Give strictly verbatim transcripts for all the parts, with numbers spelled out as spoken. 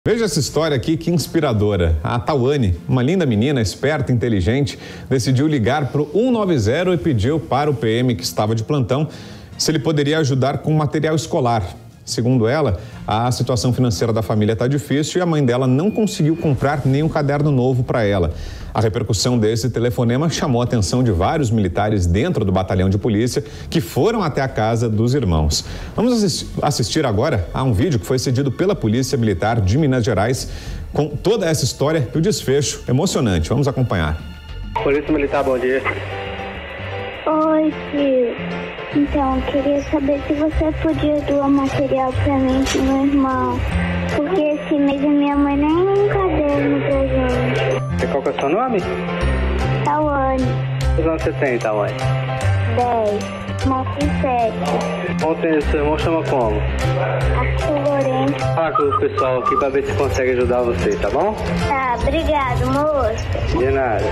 Veja essa história aqui, que inspiradora. A Tawane, uma linda menina, esperta, inteligente, decidiu ligar para o um nove zero e pediu para o P M que estava de plantão se ele poderia ajudar com material escolar. Segundo ela, a situação financeira da família está difícil e a mãe dela não conseguiu comprar nenhum caderno novo para ela. A repercussão desse telefonema chamou a atenção de vários militares dentro do batalhão de polícia que foram até a casa dos irmãos. Vamos assistir agora a um vídeo que foi cedido pela Polícia Militar de Minas Gerais com toda essa história e o desfecho emocionante. Vamos acompanhar. Polícia Militar, bom dia. Oi, filho. Então, eu queria saber se você podia doar material pra mim e pro meu irmão. Porque esse mês a minha mãe nem um caderno pra gente. E qual que é o seu nome? Tawane. Quantos anos você tem, Tawane? dez. Mostra sete. Ontem seu irmão chama como? Arthur Lourenço. Fala com o pessoal aqui pra ver se consegue ajudar você, tá bom? Tá, obrigado, moço. De nada.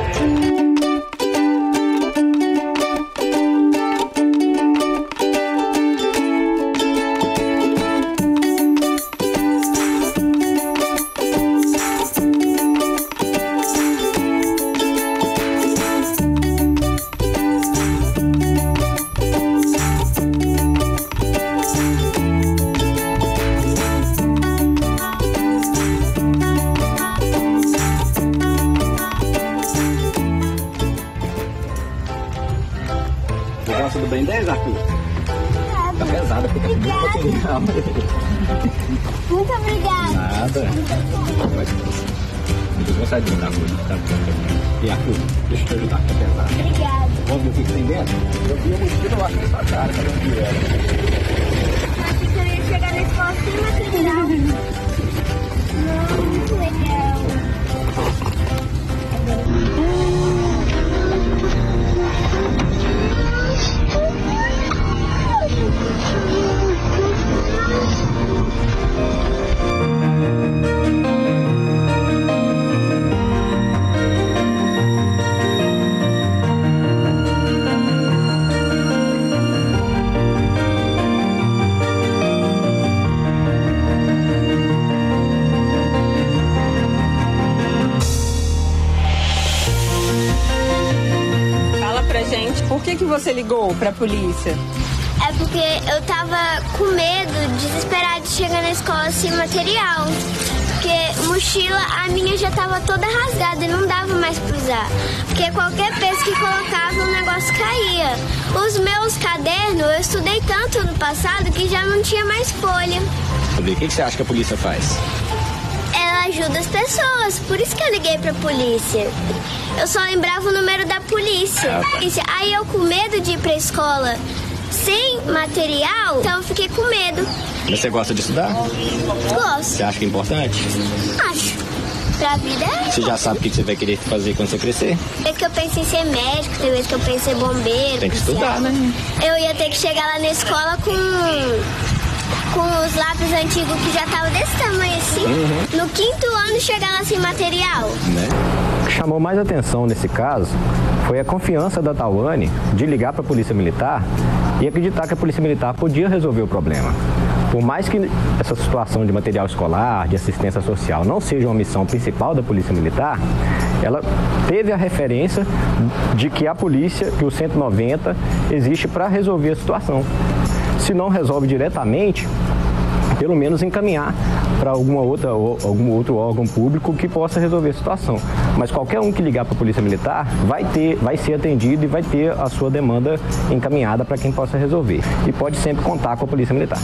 Tudo bem, dez, Arthur? Tá pesada, fica muito material. Muito obrigada. Nada. Muito gostadinho da rua, tá? E Arthur, deixa eu te ajudar, tá pesado. Obrigada. Vamos ver o que tem dentro? Eu vi a mochila, eu acho que sua cara, cadê o que era? Achei que eu ia chegar na escola sem material. Muito legal. Gente, por que que você ligou pra polícia? É porque eu tava com medo, desesperada de chegar na escola sem material. Porque mochila, a minha já tava toda rasgada e não dava mais pra usar. Porque qualquer peso que colocava, o negócio caía. Os meus cadernos, eu estudei tanto no passado que já não tinha mais folha. O que que você acha que a polícia faz? Ela ajuda as pessoas, por isso que eu liguei pra polícia. Eu só lembrava o número da polícia. Aí eu com medo de ir pra escola sem material, então eu fiquei com medo. Mas você gosta de estudar? Gosto. Você acha que é importante? Acho. Pra vida é. Você já sabe o que você vai querer fazer quando você crescer? Tem vez que eu pensei em ser médico, tem vez que eu pensei em ser bombeiro. Tem que estudar, né? Eu ia ter que chegar lá na escola com... com os lápis antigos que já estavam desse tamanho assim. Uhum. No quinto ano, chegar lá sem material. Né? O que chamou mais atenção nesse caso foi a confiança da Tawane de ligar para a Polícia Militar e acreditar que a Polícia Militar podia resolver o problema. Por mais que essa situação de material escolar, de assistência social, não seja uma missão principal da Polícia Militar, ela teve a referência de que a polícia, que o cento e noventa, existe para resolver a situação. Se não resolve diretamente, pelo menos encaminhar para alguma outra, algum outro órgão público que possa resolver a situação. Mas qualquer um que ligar para a Polícia Militar vai ter, vai ser atendido e vai ter a sua demanda encaminhada para quem possa resolver. E pode sempre contar com a Polícia Militar.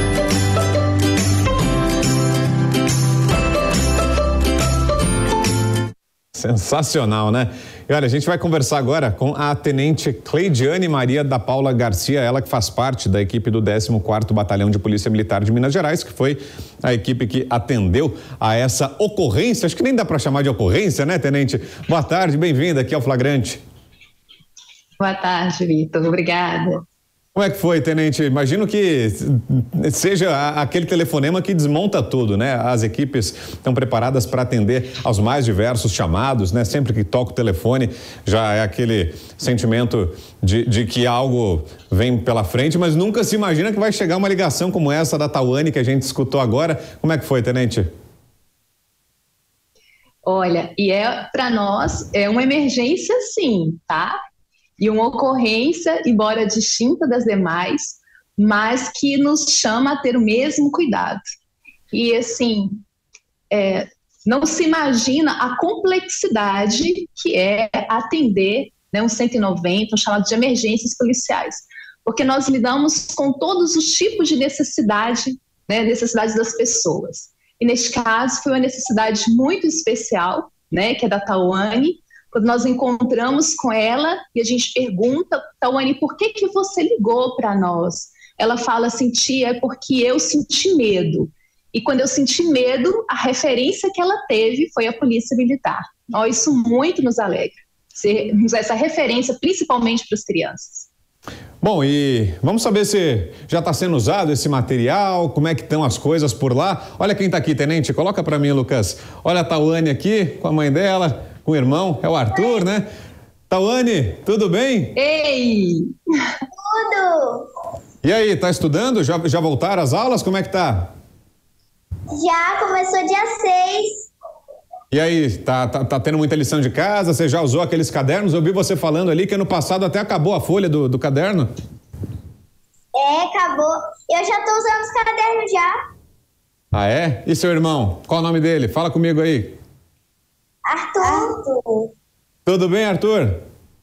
Sensacional, né? E olha, a gente vai conversar agora com a Tenente Cleidiane Maria da Paula Garcia, ela que faz parte da equipe do décimo quarto Batalhão de Polícia Militar de Minas Gerais, que foi a equipe que atendeu a essa ocorrência. Acho que nem dá para chamar de ocorrência, né, Tenente? Boa tarde, bem-vinda aqui ao Flagrante. Boa tarde, Vitor. Obrigada. Como é que foi, Tenente? Imagino que seja aquele telefonema que desmonta tudo, né? As equipes estão preparadas para atender aos mais diversos chamados, né? Sempre que toca o telefone já é aquele sentimento de, de que algo vem pela frente, mas nunca se imagina que vai chegar uma ligação como essa da Tawane que a gente escutou agora. Como é que foi, Tenente? Olha, e é para nós é uma emergência sim, tá? E uma ocorrência, embora distinta das demais, mas que nos chama a ter o mesmo cuidado. E assim, é, não se imagina a complexidade que é atender, né, um cento e noventa, um chamado de emergências policiais, porque nós lidamos com todos os tipos de necessidade, né, necessidades das pessoas. E neste caso foi uma necessidade muito especial, né, que é da Tawane. Quando nós encontramos com ela e a gente pergunta, Tawane, por que que você ligou para nós? Ela fala assim, tia, é porque eu senti medo. E quando eu senti medo, a referência que ela teve foi a Polícia Militar. Oh, isso muito nos alegra, ser, essa referência principalmente para as crianças. Bom, e vamos saber se já está sendo usado esse material, como é que estão as coisas por lá. Olha quem está aqui, tenente, coloca para mim, Lucas. Olha a Tawane aqui, com a mãe dela, com o irmão, é o Arthur, né? Tawane, tudo bem? Ei! Tudo! E aí, tá estudando? Já, já voltaram as aulas? Como é que tá? Já começou dia seis. E aí, tá, tá, tá tendo muita lição de casa? Você já usou aqueles cadernos? Eu vi você falando ali que ano passado até acabou a folha do, do caderno. É, acabou. Eu já tô usando os cadernos já. Ah, é? E seu irmão? Qual o nome dele? Fala comigo aí. Arthur. Arthur. Tudo bem, Arthur?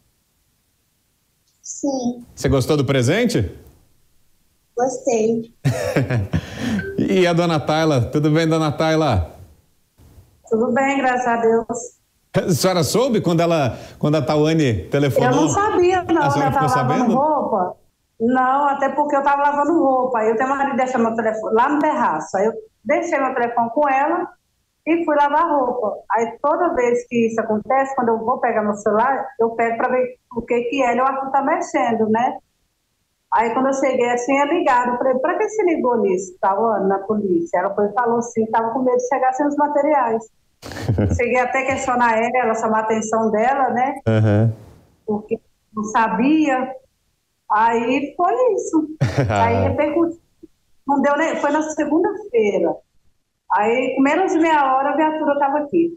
Sim. Você gostou do presente? Gostei. E a dona Tayla? Tudo bem, dona Tayla? Tudo bem, graças a Deus. A senhora soube quando, ela, quando a Tawane telefonou? Eu não sabia, não. A senhora eu ficou estava lavando sabendo? roupa. Não, até porque eu estava lavando roupa. Aí eu tenho marido deixar meu telefone lá no terraço. Aí eu deixei meu telefone com ela e fui lavar roupa. Aí toda vez que isso acontece, quando eu vou pegar meu celular, eu pego para ver o que que é. Eu acho que está mexendo, né? Aí quando eu cheguei assim, é ligado. Eu falei, para que você ligou nisso, Tawane, na polícia? Ela foi, falou assim, estava com medo de chegar sem os materiais. Cheguei até a questionar ela, chamar a atenção dela, né? Uhum. Porque não sabia. Aí foi isso. Aí repercutiu. Não deu nem. Foi na segunda-feira. Aí, com menos de meia hora, a viatura estava aqui.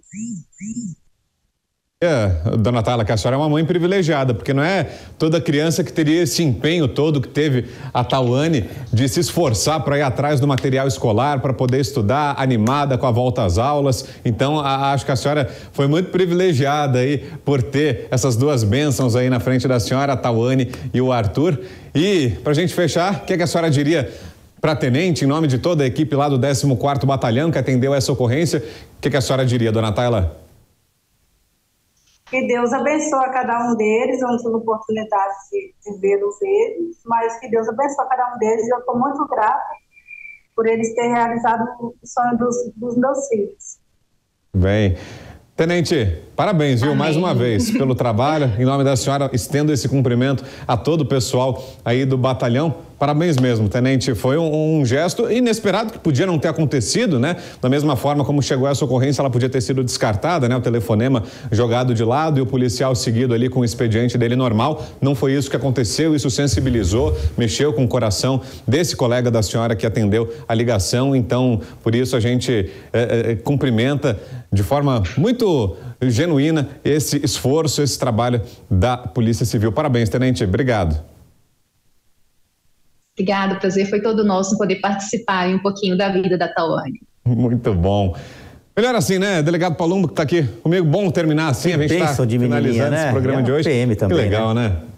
É, dona Tayla, que a senhora é uma mãe privilegiada, porque não é toda criança que teria esse empenho todo que teve a Tawane de se esforçar para ir atrás do material escolar, para poder estudar, animada com a volta às aulas. Então, a, acho que a senhora foi muito privilegiada aí por ter essas duas bênçãos aí na frente da senhora, a Tawane e o Arthur. E, para a gente fechar, o que, é que a senhora diria para a tenente, em nome de toda a equipe lá do décimo quarto Batalhão que atendeu essa ocorrência? O que, que a senhora diria, dona Tayla? Que Deus abençoe a cada um deles, eu não tive oportunidade de, de vê-los eles, mas que Deus abençoe a cada um deles e eu estou muito grata por eles terem realizado o sonho dos, dos meus filhos. Bem, tenente, parabéns, viu, Amém. Mais uma vez pelo trabalho. Em nome da senhora, estendo esse cumprimento a todo o pessoal aí do batalhão. Parabéns mesmo, tenente. Foi um, um gesto inesperado que podia não ter acontecido, né? Da mesma forma como chegou essa ocorrência, ela podia ter sido descartada, né? O telefonema jogado de lado e o policial seguido ali com o expediente dele normal. Não foi isso que aconteceu, isso sensibilizou, mexeu com o coração desse colega da senhora que atendeu a ligação. Então, por isso a gente é, é, cumprimenta de forma muito genuína esse esforço, esse trabalho da Polícia Civil. Parabéns, tenente. Obrigado. Obrigada, o prazer foi todo nosso poder participar um pouquinho da vida da Tawane. Muito bom. Melhor assim, né? Delegado Palumbo que está aqui comigo, bom terminar assim, que a gente está finalizando, né? Esse programa é de hoje. P M também, que legal, né? né?